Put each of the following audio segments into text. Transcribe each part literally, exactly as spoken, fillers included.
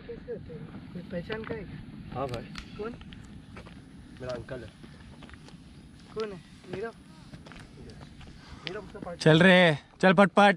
कैसे होते हैं? कोई पहचान का है? हाँ भाई। कौन? मेरा अंकल है। कौन है? नीरव? नीरव चल रहे हैं, चल पटपट।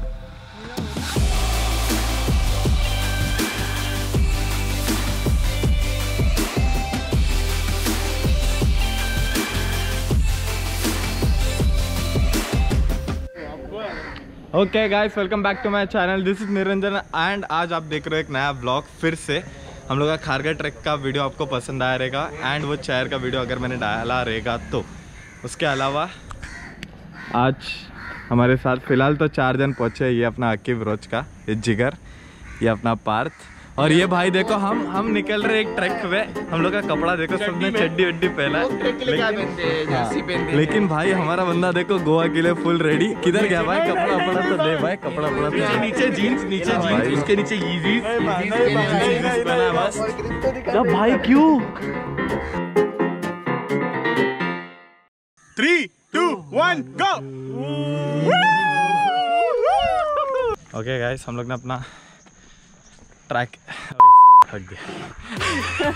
Okay guys, welcome back to my channel. This is Niranjan and आज आप देख रहे हो एक नया ब्लॉग। फिर से हम लोग का खारगा ट्रैक का वीडियो आपको पसंद आया रहेगा एंड वो चेयर का वीडियो अगर मैंने डाला रहेगा तो। उसके अलावा आज हमारे साथ फिलहाल तो चार जन पहुँचे। ये अपना अकीब रोज का, ये जिगर, ये अपना पार्थ और ये भाई देखो हम हम निकल रहे एक ट्रैक पे। हम लोग का कपड़ा देखो, सबने चड्डी वड्डी पहना है, लेकिन, हाँ, लेकिन भाई हमारा बंदा देखो गोवा के लिए फुल रेडी। किधर गया भाई? कपड़ा अपना तो दे भाई, कपड़ा अपना तो नीचे जीन्स, नीचे जीन्स, उसके नीचे यीज़ीज़ पहना बस। अब भाई क्यों? Three two one go. Okay guys, हम लोग ने अपना ट्रैक थक गया।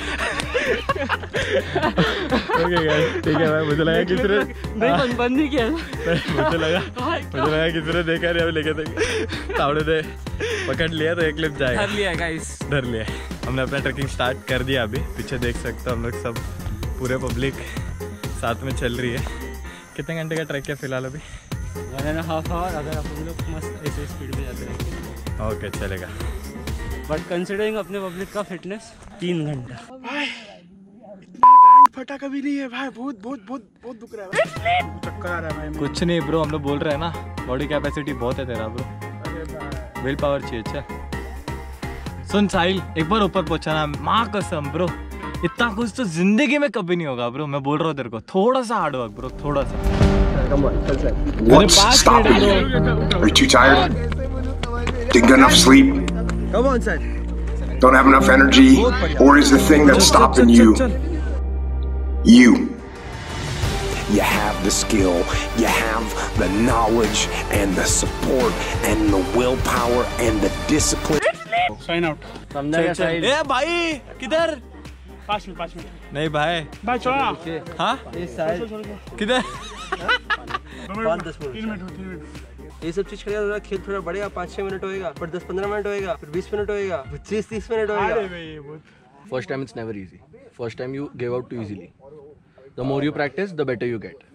ओके गाइस, ठीक है भाई। मुझे लगा किसी ने नहीं बंद नहीं किया। मुझे लगा मुझे लगा किसी ने देखा नहीं, अभी लेके थे तावड़े दे पकड़ लिया तो एक क्लिप जाएगा। धर लिया गाइस, धर लिया। हमने अपना ट्रैकिंग स्टार्ट कर दिया। अभी पीछे देख सकते हो हम लोग सब, पूरे पब्लिक साथ में चल रही है। कितने घंटे का ट्रैक है फिलहाल अभी? One and half hour. अगर अपन लोग मस्त ऐसे स्पीड में जाते रहेंगे ओके चलेगा, बट कंसिडरिंग अपने पब्लिक का फिटनेस तीन घंटा। भाई गांड फटा कभी नहीं है भाई। बहुत बहुत बहुत बहुत दुख रहा है भाई, चक्कर आ रहा है भाई। कुछ नहीं ब्रो, हम लोग बोल रहे हैं ना, बॉडी कैपेसिटी बहुत है तेरा ब्रो, विल पावर चाहिए। अच्छा सुन साहिल, एक बार ऊपर पहुंचाना, माँ कसम ब्रो, इतना कुछ तो जिंदगी में कभी नहीं होगा ब्रो। मैं बोल रहा हूँ तेरे को, थोड़ा सा हार्ड वर्क ब्रो, थोड़ा सा। What's stopping you? Are you too tired? Didn't get enough sleep? Come on, son. Don't have enough energy? Or is the thing that's stopping you you? You have the skill, you have the knowledge and the support and the willpower and the discipline. Sign out. समझा क्या साहिल? ए भाई किधर? पाँच minute पाँच minute नहीं भाई भाई चलो ना। हाँ किधर? पाँच दस मिनट तीन मिनट तीन मिनट ये सब चीज करेगा, खेल थोड़ा बढ़ेगा, पाँच छह मिनट होएगा, फिर दस पंद्रह मिनट होएगा, फिर बीस मिनट होएगा, फिर तीस तीस मिनट होएगा। First time it's never easy. First time you give out too easily. The more you practice, the better you get.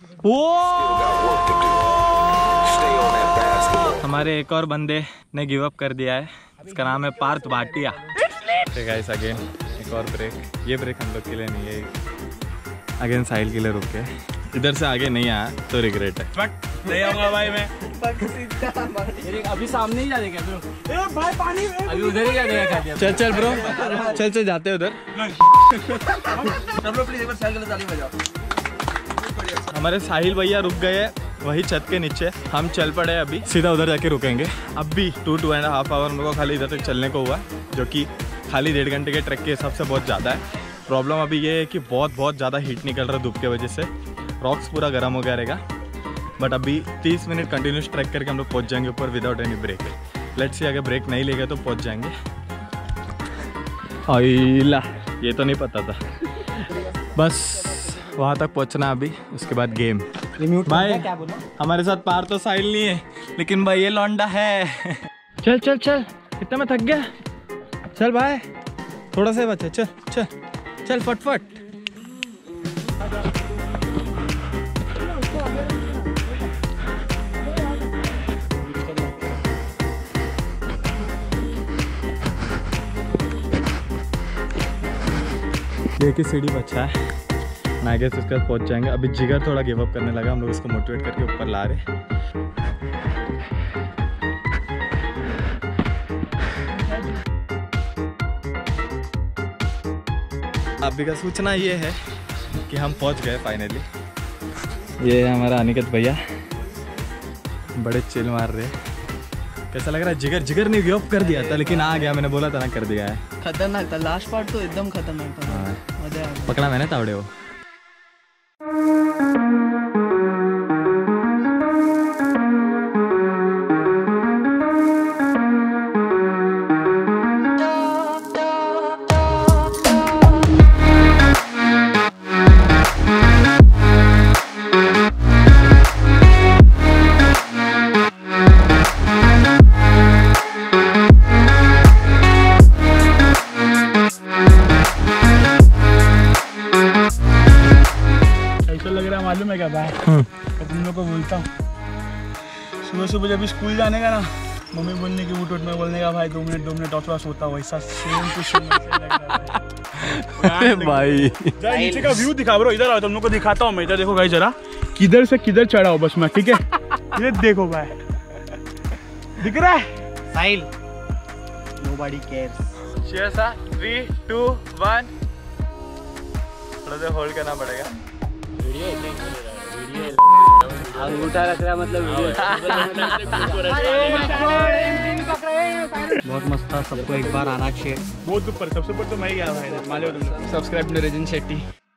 हमारे एक और बंदे ने गिव अप कर दिया है, इसका नाम है पार्थ भाटिया। ठीक है गाइस, अगेन एक और ब्रेक। ये ब्रेक हम लोग के लिए नहीं है, अगेन साहिल के लिए रुक के। इधर से आगे नहीं आया तो रिग्रेट है। बट नहीं आऊंगा भाई मैं। अभी सामने ही जाने का ब्रो, ए भाई पानी में अभी उधर ही जाने का। चल चल ब्रो, चल चल जाते उधर। सब लोग प्लीज एक बार साइकिल के लिए ताली बजाओ। हमारे साहिल भैया रुक गए हैं वही छत के नीचे। हम चल पड़े, अभी सीधा उधर जाके रुकेंगे। अब भी two two and half hour हम लोग को खाली इधर तक चलने को हुआ, जो कि खाली डेढ़ घंटे के ट्रैक के हिसाब से बहुत ज़्यादा है। प्रॉब्लम अभी ये है कि बहुत बहुत ज़्यादा हीट निकल रहा है धूप की वजह से, रॉक्स पूरा गर्म हो गया रहेगा। बट अभी तीस मिनट कंटिन्यूस ट्रैक करके हम लोग पहुँच जाएंगे ऊपर without any break. Let's see, अगर ब्रेक नहीं लेगा तो पहुँच जाएंगे। आइला, ये तो नहीं पता था। बस वहाँ तक पहुँचना अभी, उसके बाद गेम। भाई हमारे साथ पार तो साहिल नहीं है, लेकिन भाई ये लौंडा है। चल चल चल, इतना मैं थक गया। चल भाई, थोड़ा सा बचा, चल चल चल फटफट। देखिए सीढ़ी बचा है ना, गेस उसके बाद पहुंच जाएंगे। अभी जिगर थोड़ा गिव अप करने लगा, हम लोग उसको मोटिवेट करके ऊपर ला रहे। अभी का सूचना ये है कि हम पहुंच गए फाइनली। ये है हमारा अनिकेत भैया, बड़े चिल मार रहे। कैसा लग रहा है? जिगर जिगर ने गिव अप कर दिया था, लेकिन आ गया। मैंने बोला था ना, कर दिया है। खतरनाक था लास्ट पार्ट तो, एकदम खतरनाक था। मजा आया। पकड़ा मैंने तावड़े वो। सुबह सुबह जब स्कूल जाने का ना, मम्मी बोलने की उठ उठ में बोलने का भाई दो मिनट दो मिनट और सोता, वैसा सेम टू सेम लग रहा है भाई। जरा नीचे का व्यू दिखा ब्रो, इधर आओ तुम लोग को दिखाता हूँ मैं। इधर देखो भाई जरा, किधर से किधर चढ़ा हो बस मैं, ठीक है। ये देखो भाई, दिख रहा है साहिल, नोबडी केयर्स। Cheers, हाँ। Three, two, one। थोड़ा सा होल्ड करना पड़ेगा। अंगूठा रख रहा मतलब बहुत मस्त था। सबको एक बार आना चाहिए। बहुत ऊपर, सबसे ऊपर तो मैं ही गया भाई। मालूम है तुम लोग। सब्सक्राइब निरंजन शेट्टी।